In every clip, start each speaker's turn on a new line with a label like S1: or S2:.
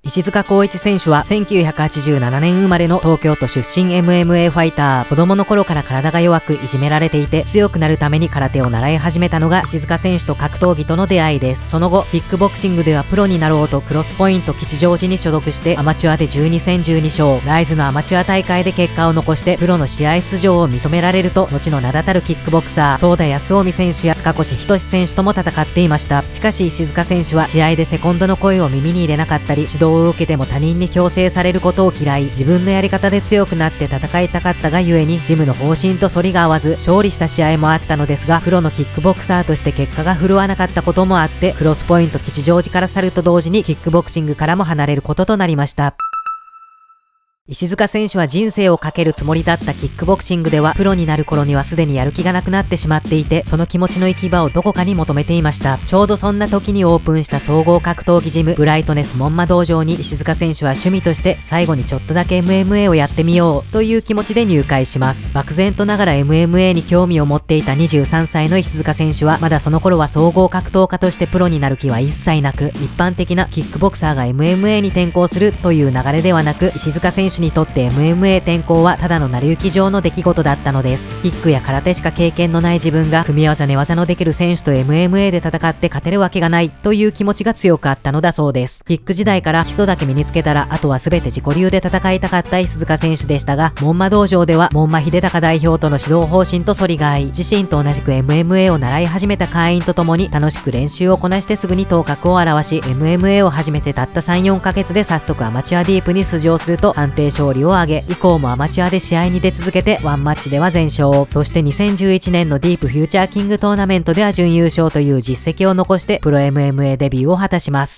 S1: 石塚浩一選手は1987年生まれの東京都出身 MMA ファイター。子供の頃から体が弱くいじめられていて、強くなるために空手を習い始めたのが石塚選手と格闘技との出会いです。その後、キックボクシングではプロになろうとクロスポイント吉祥寺に所属してアマチュアで12戦12勝、ライズのアマチュア大会で結果を残してプロの試合出場を認められると、後の名だたるキックボクサー、ソーダ康臣選手や塚越仁選手とも戦っていました。しかし石塚選手は試合でセコンドの声を耳に入れなかったり、指導を受けても他人に強制されることを嫌い、自分のやり方で強くなって戦いたかったがゆえに、ジムの方針と反りが合わず勝利した試合もあったのですが、プロのキックボクサーとして結果が振るわなかったこともあって、クロスポイント吉祥寺から去ると同時にキックボクシングからも離れることとなりました。石塚選手は人生をかけるつもりだったキックボクシングでは、プロになる頃にはすでにやる気がなくなってしまっていて、その気持ちの行き場をどこかに求めていました。ちょうどそんな時にオープンした総合格闘技ジムブライトネス門馬道場に、石塚選手は趣味として最後にちょっとだけ MMA をやってみようという気持ちで入会します。漠然とながら MMA に興味を持っていた23歳の石塚選手は、まだその頃は総合格闘家としてプロになる気は一切なく、一般的なキックボクサーが MMA に転向するという流れではなく、石塚選手にとって MMA 転向はただの成り行き上の出来事だったのです。キックや空手しか経験のない自分が組み技寝技のできる選手と MMA で戦って勝てるわけがないという気持ちが強くあったのだそうです。キック時代から基礎だけ身につけたら、あとは全て自己流で戦いたかった石塚選手でしたが、門馬道場では門馬秀隆代表との指導方針と反りが合い、自身と同じく MMA を習い始めた会員と共に楽しく練習をこなしてすぐに頭角を現し、MMA を始めてたった 3,4 ヶ月で早速アマチュアディープに出場すると判定勝利を挙げ、以降もアマチュアで試合に出続けてワンマッチでは全勝、そして2011年のディープフューチャーキングトーナメントでは準優勝という実績を残してプロ MMA デビューを果たします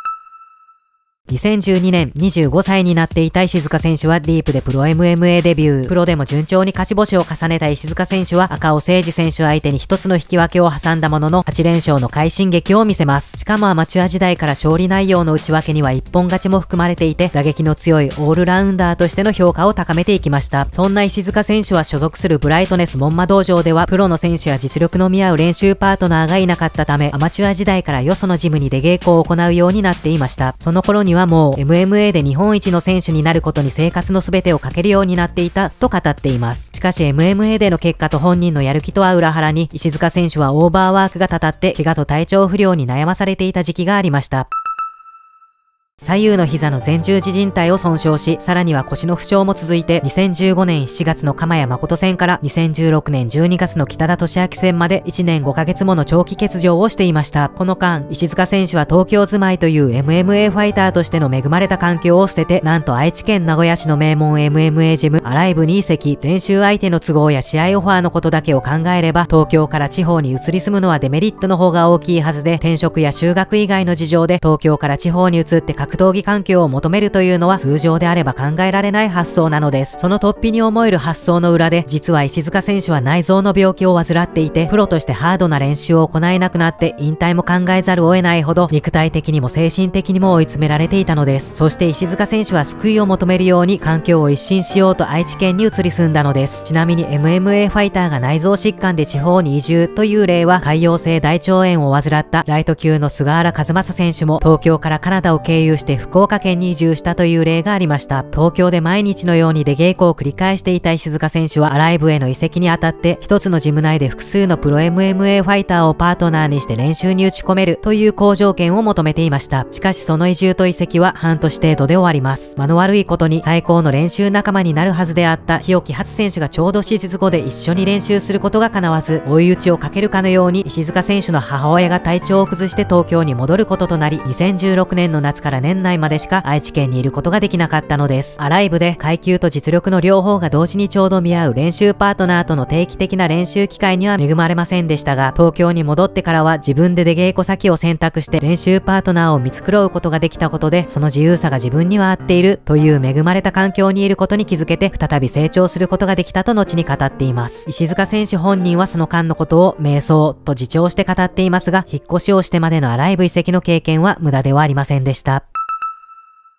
S1: 。2012年25歳になっていた石塚選手はディープでプロ MMA デビュー。プロでも順調に勝ち星を重ねた石塚選手は赤尾誠二選手相手に一つの引き分けを挟んだものの8連勝の快進撃を見せます。しかもアマチュア時代から勝利内容の内訳には一本勝ちも含まれていて、打撃の強いオールラウンダーとしての評価を高めていきました。そんな石塚選手は所属するブライトネス門馬道場ではプロの選手や実力の見合う練習パートナーがいなかったため、アマチュア時代からよそのジムに出稽古を行うようになっていました。その頃にはもう MMA で日本一の選手になることに生活の全てをかけるようになっていたと語っています。しかし MMA での結果と本人のやる気とは裏腹に、石塚選手はオーバーワークがたたって怪我と体調不良に悩まされていた時期がありました。左右の膝の前十字靭帯を損傷し、さらには腰の負傷も続いて、2015年7月の鎌谷誠戦から2016年12月の北田俊明戦まで1年5ヶ月もの長期欠場をしていました。この間、石塚選手は東京住まいという MMA ファイターとしての恵まれた環境を捨てて、なんと愛知県名古屋市の名門 MMA ジムアライブに移籍。練習相手の都合や試合オファーのことだけを考えれば、東京から地方に移り住むのはデメリットの方が大きいはずで、転職や就学以外の事情で東京から地方に移って格闘技環境を求めるというのは通常であれば考えられない発想なのです。その突飛に思える発想の裏で、実は石塚選手は内臓の病気を患っていて、プロとしてハードな練習を行えなくなって引退も考えざるを得ないほど肉体的にも精神的にも追い詰められていたのです。そして石塚選手は救いを求めるように環境を一新しようと愛知県に移り住んだのです。ちなみに MMA ファイターが内臓疾患で地方に移住という例は、潰瘍性大腸炎を患ったライト級の菅原和正選手も東京からカナダを経由して福岡県に移住したという例がありました。東京で毎日のように出稽古を繰り返していた石塚選手はアライブへの移籍にあたって、一つのジム内で複数のプロ MMA ファイターをパートナーにして練習に打ち込めるという好条件を求めていました。しかしその移住と移籍は半年程度で終わります。間の悪いことに最高の練習仲間になるはずであった日置初選手がちょうど手術後で一緒に練習することが叶わず、追い打ちをかけるかのように石塚選手の母親が体調を崩して東京に戻ることとなり、2016年の夏から年内までしか愛知県にいることができなかったのです。アライブで階級と実力の両方が同時にちょうど見合う練習パートナーとの定期的な練習機会には恵まれませんでしたが、東京に戻ってからは自分で出稽古先を選択して練習パートナーを見繕うことができたことで、その自由さが自分には合っているという恵まれた環境にいることに気づけて、再び成長することができたと後に語っています。石塚選手本人はその間のことを瞑想と自重して語っていますが、引っ越しをしてまでのアライブ移籍の経験は無駄ではありませんでした。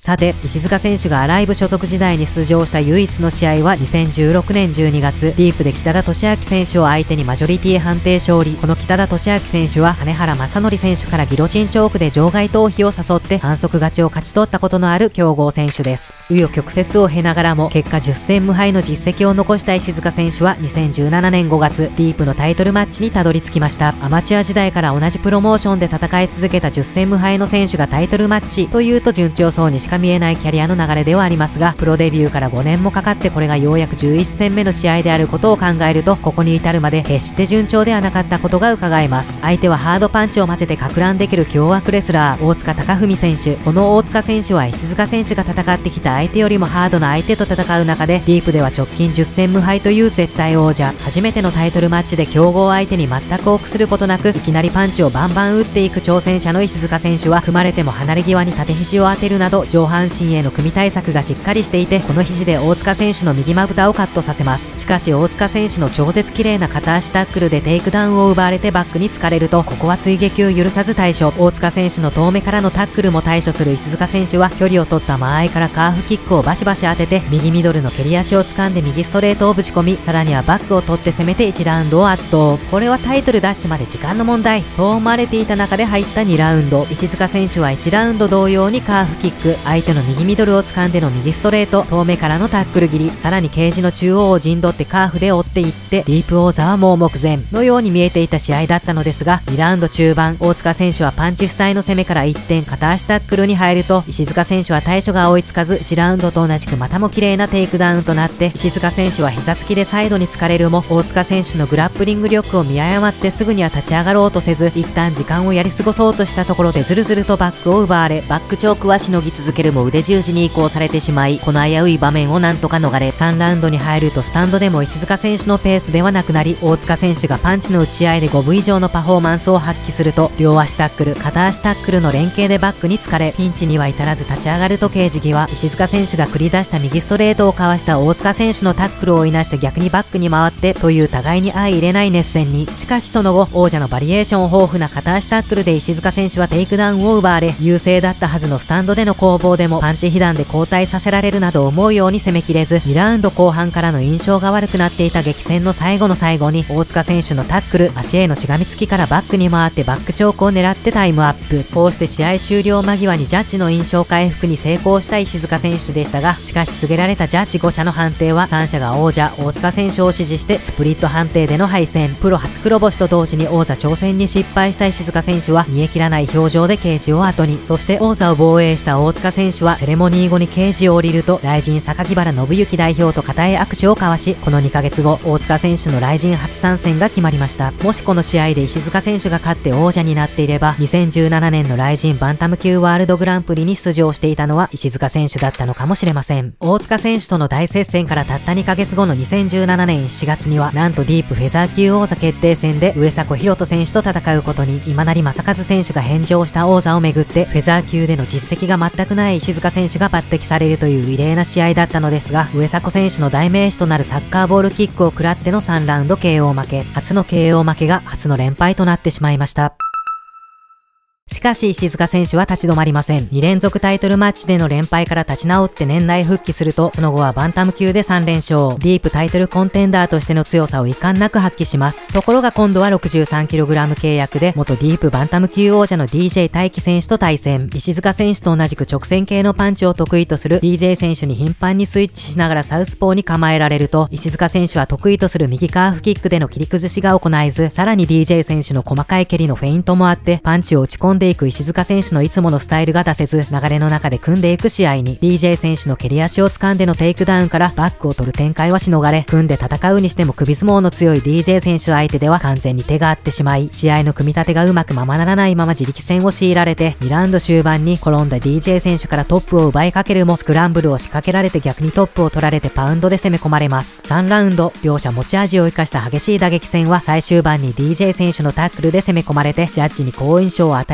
S1: さて、石塚選手がアライブ所属時代に出場した唯一の試合は2016年12月、ディープで北田俊明選手を相手にマジョリティ判定勝利。この北田俊明選手は金原正則選手からギロチンチョークで場外逃避を誘って反則勝ちを勝ち取ったことのある強豪選手です。紆余曲折を経ながらも結果10戦無敗の実績を残した石塚選手は2017年5月、ディープのタイトルマッチにたどり着きました。アマチュア時代から同じプロモーションで戦い続けた10戦無敗の選手がタイトルマッチというと順調そうにしか見えないキャリアの流れではありますが、プロデビューから5年もかかってこれがようやく11戦目の試合であることを考えると、ここに至るまで決して順調ではなかったことが伺えます。相手はハードパンチを混ぜて撹乱できる凶悪レスラー、大塚貴文選手。この大塚選手は石塚選手が戦ってきた相手よりもハードな相手と戦う中で、ディープでは直近10戦無敗という絶対王者。初めてのタイトルマッチで強豪相手に全く臆することなく、いきなりパンチをバンバン打っていく挑戦者の石塚選手は、組まれても離れ際に縦肘を当てるなど上半身への組対策がしっかりしていて、この肘で大塚選手の右まぶたをカットさせます。しかし大塚選手の超絶綺麗な片足タックルでテイクダウンを奪われてバックに疲れると、ここは追撃を許さず対処。大塚選手の遠目からのタックルも対処する石塚選手は、距離を取った間合いからカーフキックをバシバシ当てて、右ミドルの蹴り足を掴んで右ストレートをぶち込み、さらにはバックを取って攻めて1ラウンドを圧倒。これはタイトルダッシュまで時間の問題。そう思われていた中で入った2ラウンド。石塚選手は1ラウンド同様にカーフキック、相手の右ミドルを掴んでの右ストレート、遠目からのタックル切り、さらにケージの中央を陣取ってカーフで追っていって、ディープ王座はもう目前のように見えていた試合だったのですが、2ラウンド中盤、大塚選手はパンチ主体の攻めから一転片足タックルに入ると、石塚選手は対処が追いつかず、1ラウンドと同じくまたも綺麗なテイクダウンとなって、石塚選手は膝つきでサイドに疲れるも、大塚選手のグラップリング力を見誤ってすぐには立ち上がろうとせず、一旦時間をやり過ごそうとしたところでずるずるとバックを奪われ、バックチョークはしのぎ続けるも腕十字に移行されてしまい、この危うい場面をなんとか逃れ、3ラウンドに入るとスタンドでも石塚選手のペースではなくなり、大塚選手がパンチの打ち合いで5分以上のパフォーマンスを発揮すると、両足タックル、片足タックルの連携でバックに疲れ、ピンチには至らず立ち上がるとケージ際、石塚選手が繰り出した右ストレートをかわした大塚選手のタックルをいなして逆にバックに回ってという互いに相入れない熱戦に。しかしその後、王者のバリエーション豊富な片足タックルで石塚選手はテイクダウンを奪われ、優勢だったはずのスタンドでの攻防でもパンチ被弾で交代させられるなど思うように攻めきれず、2ラウンド後半からの印象が悪くなっていた激戦の最後の最後に、大塚選手のタックル、足へのしがみつきからバックに回ってバックチョークを狙ってタイムアップ。こうして試合終了間際にジャッジの印象回復に成功した石塚選手でしたが、しかし告げられたジャッジ5社の判定は3社が王者大塚選手を支持してスプリット判定での敗戦。プロ初黒星と同時に王座挑戦に失敗した石塚選手は見え切らない表情でケージを後に。そして王座を防衛した大塚選手はセレモニー後にケージを降りると、雷神榊原信之代表と固い握手を交わし、この2ヶ月後、大塚選手の雷神初参戦が決まりました。もしこの試合で石塚選手が勝って王者になっていれば、2017年の雷神バンタム級ワールドグランプリに出場していたのは石塚選手だったのかもしれません。大塚選手との大接戦からたった2ヶ月後の2017年7月には、なんとディープフェザー級王座決定戦で上迫宏斗選手と戦うことに。今成正和選手が返上した王座をめぐって、フェザー級での実績が全くない石塚選手が抜擢されるという異例な試合だったのですが、上迫選手の代名詞となるサッカーボールキックを食らっての3ラウンド KO 負け。初の KO 負けが初の連敗となってしまいました。しかし石塚選手は立ち止まりません。2連続タイトルマッチでの連敗から立ち直って年内復帰すると、その後はバンタム級で3連勝。ディープタイトルコンテンダーとしての強さを遺憾なく発揮します。ところが今度は 63kg 契約で元ディープバンタム級王者の DJ 大輝選手と対戦。石塚選手と同じく直線系のパンチを得意とする DJ 選手に頻繁にスイッチしながらサウスポーに構えられると、石塚選手は得意とする右カーフキックでの切り崩しが行えず、さらに DJ 選手の細かい蹴りのフェイントもあって、パンチを打ち込んでいく石塚選手のいつものスタイルが出せず、流れの中で組んでいく試合に。 DJ 選手の蹴り足を掴んでのテイクダウンからバックを取る展開はし逃れ、組んで戦うにしても首相撲の強い DJ 選手相手では完全に手があってしまい、試合の組み立てがうまくままならないまま自力戦を強いられて、2ラウンド終盤に転んだ DJ 選手からトップを奪いかけるも、スクランブルを仕掛けられて逆にトップを取られてパウンドで攻め込まれます。3ラウンド、両者持ち味を生かした激しい打撃戦は最終盤に DJ 選手のタックルで攻め込まれて、ジャッジに好印象を与え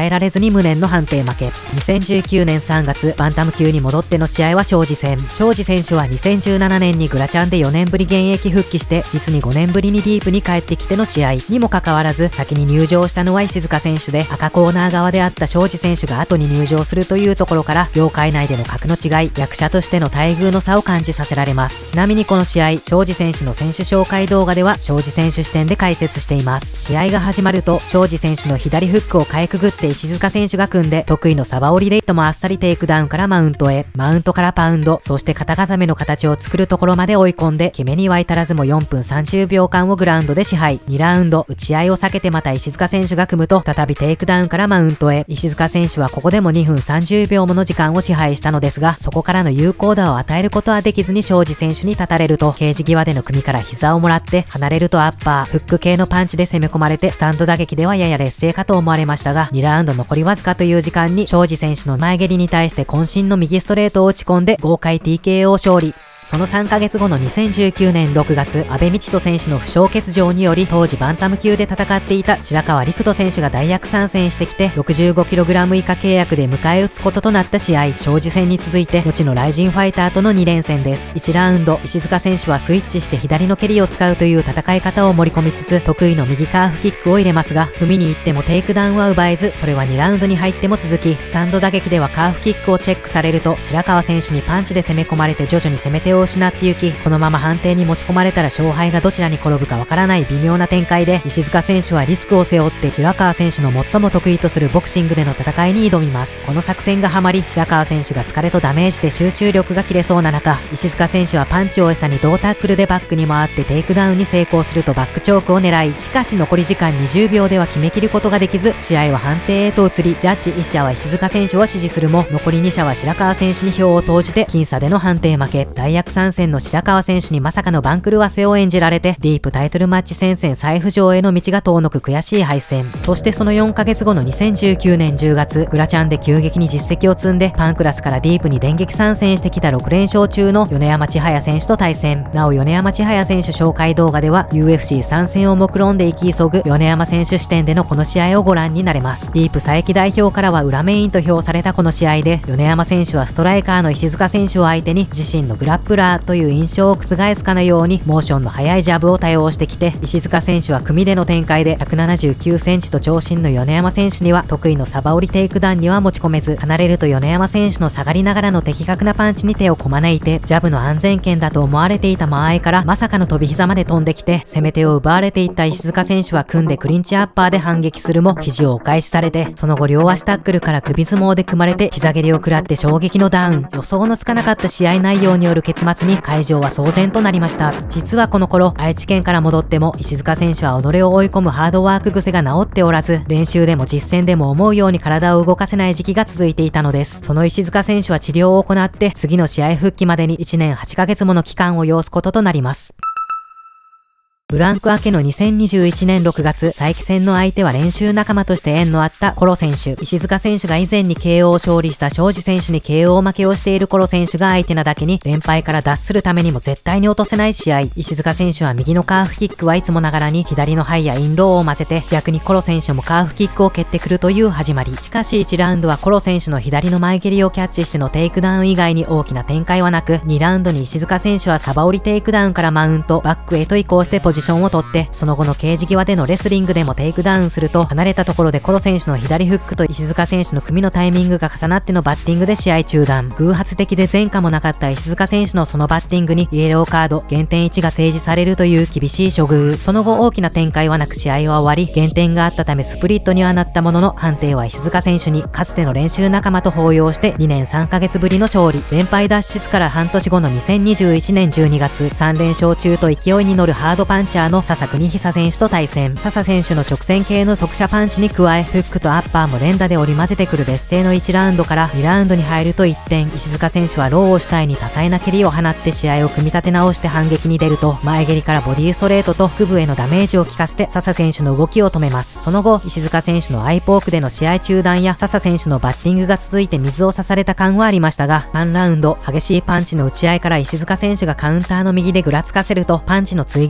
S1: えられずに無念の判定負け。2019年3月、バンタム級に戻っての試合は庄司戦。庄司選手は2017年にグラチャンで4年ぶり現役復帰して、実に5年ぶりにディープに帰ってきての試合にもかかわらず、先に入場したのは石塚選手で、赤コーナー側であった庄司選手が後に入場するというところから、業界内での格の違い、役者としての待遇の差を感じさせられます。ちなみにこの試合、庄司選手の選手紹介動画では、庄司選手視点で解説しています。試合が始まると、庄司選手の左フックをかいくぐって石塚選手が組んで、得意のサバ折りでいともあっさりテイクダウンからマウントへ、マウントからパウンド、そして肩固めの形を作るところまで追い込んで、決めには至らずも4分30秒間をグラウンドで支配。2ラウンド、打ち合いを避けてまた石塚選手が組むと、再びテイクダウンからマウントへ。石塚選手はここでも2分30秒もの時間を支配したのですが、そこからの有効打を与えることはできずに庄司選手に立たれると、ケージ際での組から膝をもらって、離れるとアッパー、フック系のパンチで攻め込まれて、スタンド打撃ではやや劣勢かと思われましたが、2ラウンド残りわずかという時間に、庄司選手の前蹴りに対して渾身の右ストレートを打ち込んで、豪快 TKO 勝利。その3ヶ月後の2019年6月、阿部道人選手の負傷欠場により、当時バンタム級で戦っていた白川陸斗選手が代役参戦してきて、65kg 以下契約で迎え撃つこととなった試合、庄司戦に続いて、後のライジンファイターとの2連戦です。1ラウンド、石塚選手はスイッチして左の蹴りを使うという戦い方を盛り込みつつ、得意の右カーフキックを入れますが、踏みに行ってもテイクダウンは奪えず、それは2ラウンドに入っても続き、スタンド打撃ではカーフキックをチェックされると、白川選手にパンチで攻め込まれて徐々に攻め手を失ってゆき、このまま判定に持ち込まれたら勝敗がどちらに転ぶかわからない微妙な展開で、石塚選手はリスクを背負って白川選手の最も得意とするボクシングでの戦いに挑みます。この作戦がハマり、白川選手が疲れとダメージで集中力が切れそうな中、石塚選手はパンチを餌に同タックルでバックに回ってテイクダウンに成功するとバックチョークを狙い、しかし残り時間20秒では決めきることができず、試合は判定へと移り、ジャッジ1社は石塚選手を支持するも、残り2社は白川選手に票を投じて僅差での判定負け。代役参戦の白川選手にまさかの番狂わせを演じられて、ディープタイトルマッチ戦線再浮上への道が遠のく悔しい敗戦。そしてその4ヶ月後の2019年10月、グラチャンで急激に実績を積んで、パンクラスからディープに電撃参戦してきた6連勝中の米山千早選手と対戦。なお米山千早選手紹介動画では、UFC 参戦を目論んで生き急ぐ米山選手視点でのこの試合をご覧になれます。ディープ佐伯代表からは裏メインと評されたこの試合で、米山選手はストライカーの石塚選手を相手に自身のグラップラーという印象を覆すかのようにモーションの速いジャブを多用してきて、石塚選手は組での展開で179センチと長身の米山選手には得意のサバ折りテイクダウンには持ち込めず、離れると米山選手の下がりながらの的確なパンチに手をこまねいて、ジャブの安全圏だと思われていた間合いからまさかの飛び膝まで飛んできて、攻め手を奪われていった石塚選手は組んでクリンチアッパーで反撃するも肘をお返しされて、その後両足タックルから首相撲で組まれて膝蹴りを食らって衝撃のダウン。予想のつかなかった試合内容による結末に会場は騒然となりました。実はこの頃、愛知県から戻っても石塚選手は己を追い込むハードワーク癖が治っておらず、練習でも実戦でも思うように体を動かせない時期が続いていたのです。その石塚選手は治療を行って、次の試合復帰までに1年8ヶ月もの期間を要すこととなります。ブランク明けの2021年6月、再起戦の相手は練習仲間として縁のあったコロ選手。石塚選手が以前に KO 勝利した庄司選手に KO 負けをしているコロ選手が相手なだけに、連敗から脱するためにも絶対に落とせない試合。石塚選手は右のカーフキックはいつもながらに左のハイやインローを混ぜて、逆にコロ選手もカーフキックを蹴ってくるという始まり。しかし1ラウンドはコロ選手の左の前蹴りをキャッチしてのテイクダウン以外に大きな展開はなく、2ラウンドに石塚選手はサバ折りテイクダウンからマウント、バックへと移行してポジションを取って、その後のケージ際でのレスリングでもテイクダウンすると、離れたところでコロ選手の左フックと石塚選手の組のタイミングが重なってのバッティングで試合中断。偶発的で前科もなかった石塚選手のそのバッティングにイエローカード減点1が提示されるという厳しい処遇。その後大きな展開はなく試合は終わり、減点があったためスプリットにはなったものの、判定は石塚選手にかつての練習仲間と抱擁して2年3ヶ月ぶりの勝利。連敗脱出から半年後の2021年12月、3連勝中と勢いに乗るハードパンチャーの笹国久選手と対戦。笹選手の直線系の速射パンチに加え、フックとアッパーも連打で織り交ぜてくる劣勢の1ラウンドから2ラウンドに入ると一転、石塚選手はローを主体に多彩な蹴りを放って試合を組み立て直して反撃に出ると、前蹴りからボディストレートと腹部へのダメージを効かせて笹選手の動きを止めます。その後、石塚選手のアイポークでの試合中断や笹選手のバッティングが続いて水を差された感はありましたが、3ラウンド激しいパンチの打ち合いから石塚選手がカウンターの右でぐらつかせると、パンチの追撃からバ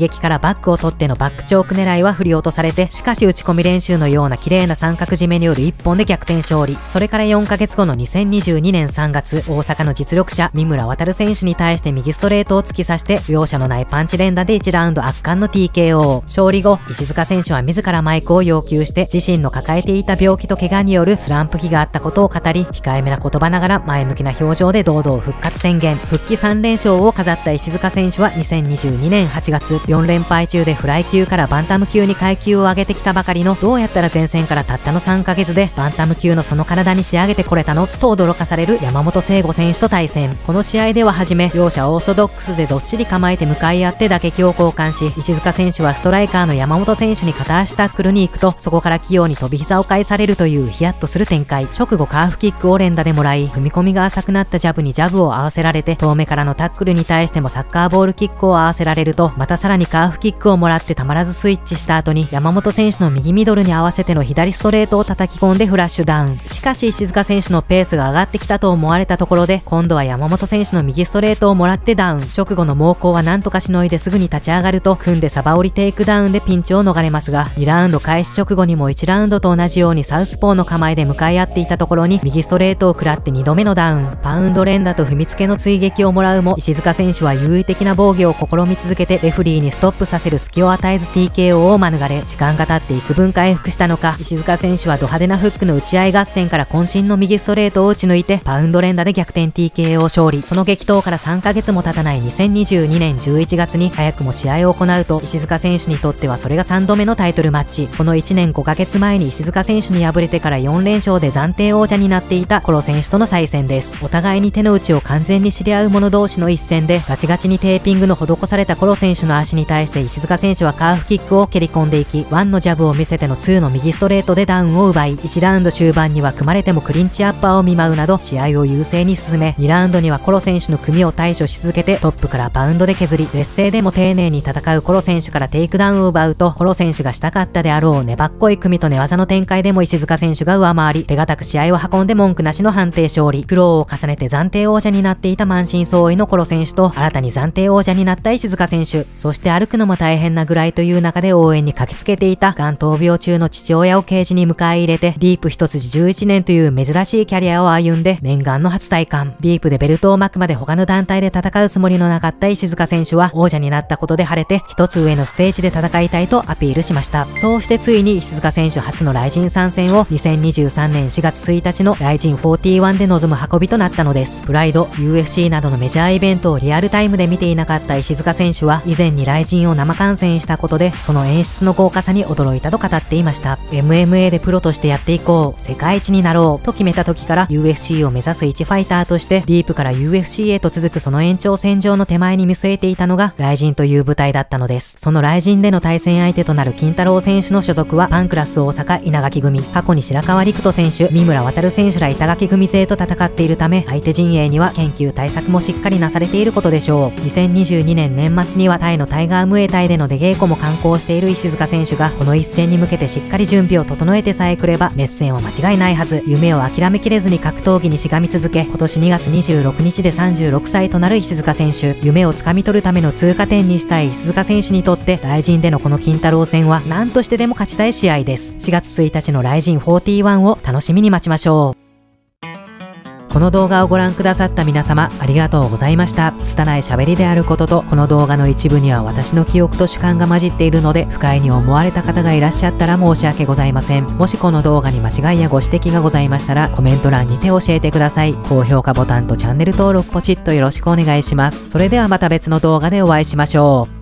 S1: バックを取ってのバックチョーク狙いは振り落とされて、しかし打ち込み練習のような綺麗な三角締めによる一本で逆転勝利。それから4ヶ月後の2022年3月、大阪の実力者三村航選手に対して右ストレートを突き刺して容赦のないパンチ連打で1ラウンド圧巻の TKO。勝利後、石塚選手は自らマイクを要求して自身の抱えていた病気と怪我によるスランプ期があったことを語り、控えめな言葉ながら前向きな表情で堂々復活宣言。復帰3連勝を飾った石塚選手は2022年8月、4連敗中でフライ級からバンタム級に階級を上げてきたばかりの、どうやったら前線からたったの3ヶ月でバンタム級のその体に仕上げてこれたのと驚かされる山本聖吾選手と対戦。この試合でははじめ、両者オーソドックスでどっしり構えて向かい合って打撃を交換し、石塚選手はストライカーの山本選手に片足タックルに行くと、そこから器用に飛び膝を返されるというヒヤッとする展開。直後カーフキックを連打でもらい、踏み込みが浅くなったジャブにジャブを合わせられて、遠目からのタックルに対してもサッカーボールキックを合わせられると、またさらにカーフキックをもらってたまらずスイッチした後に、山本選手の右ミドルに合わせての左ストレートを叩き込んでフラッシュダウン。しかし石塚選手のペースが上がってきたと思われたところで、今度は山本選手の右ストレートをもらってダウン。直後の猛攻はなんとかしのいですぐに立ち上がると、組んでサバ折りテイクダウンでピンチを逃れますが、2ラウンド開始直後にも1ラウンドと同じようにサウスポーの構えで向かい合っていたところに、右ストレートを食らって2度目のダウン。パウンド連打と踏みつけの追撃をもらうも、石塚選手は優位的な防御を試み続けて、レフリーにストップさせる隙を与えず TKO を免れ、時間が経って幾分回復したのか、石塚選手はド派手なフックの打ち合い合戦から渾身の右ストレートを打ち抜いて、パウンド連打で逆転 TKO 勝利。その激闘から3ヶ月も経たない2022年11月に早くも試合を行うと、石塚選手にとってはそれが3度目のタイトルマッチ。この1年5ヶ月前に石塚選手に敗れてから4連勝で暫定王者になっていたコロ選手との再戦です。お互いに手の内を完全に知り合う者同士の一戦で、ガチガチにテーピングの施されたコロ選手の足に対して石塚選手はカーフキックを蹴り込んでいき、1のジャブを見せての2の右ストレートでダウンを奪い、1ラウンド終盤には組まれてもクリンチアッパーを見舞うなど試合を優勢に進め、2ラウンドにはコロ選手の組を対処し続けてトップからパウンドで削り、劣勢でも丁寧に戦うコロ選手からテイクダウンを奪うと、コロ選手がしたかったであろう粘っこい組と寝技の展開でも石塚選手が上回り、手堅く試合を運んで文句なしの判定勝利。苦労を重ねて暫定王者になっていた満身創痍のコロ選手と、新たに暫定王者になった石塚選手、そして歩くのも大変なぐらいという中で応援に駆けつけていたがん闘病中の父親をケージに迎え入れて、ディープ一筋11年という珍しいキャリアを歩んで念願の初体感。ディープでベルトを巻くまで他の団体で戦うつもりのなかった石塚選手は、王者になったことで晴れて一つ上のステージで戦いたいとアピールしました。そうしてついに石塚選手初のライジン参戦を2023年4月1日のライジン41で臨む運びとなったのです。プライド、UFC などのメジャーイベントをリアルタイムで見ていなかった石塚選手は、以前にライジンを生観戦したことでその演出の豪華さに驚いたと語っていました。 MMA でプロとしてやっていこう、世界一になろうと決めた時から UFC を目指す一ファイターとして、ディープから UFC へと続くその延長線上の手前に見据えていたのがライジンという舞台だったのです。そのライジンでの対戦相手となる金太郎選手の所属はパンクラス大阪稲垣組。過去に白川陸斗選手、三村航選手ら板垣組勢と戦っているため、相手陣営には研究対策もしっかりなされていることでしょう。2022年年末にはタイのタイガームエタイでの出稽古も敢行している石塚選手が、この一戦に向けてしっかり準備を整えてさえくれば熱戦は間違いないはず。夢を諦めきれずに格闘技にしがみ続け、今年2月26日で36歳となる石塚選手。夢をつかみ取るための通過点にしたい石塚選手にとって、ライジンでのこの金太郎戦は何としてでも勝ちたい試合です。4月1日のライジン41を楽しみに待ちましょう。この動画をご覧くださった皆様、ありがとうございました。拙い喋りであることと、この動画の一部には私の記憶と主観が混じっているので、不快に思われた方がいらっしゃったら申し訳ございません。もしこの動画に間違いやご指摘がございましたら、コメント欄にて教えてください。高評価ボタンとチャンネル登録ポチッとよろしくお願いします。それではまた別の動画でお会いしましょう。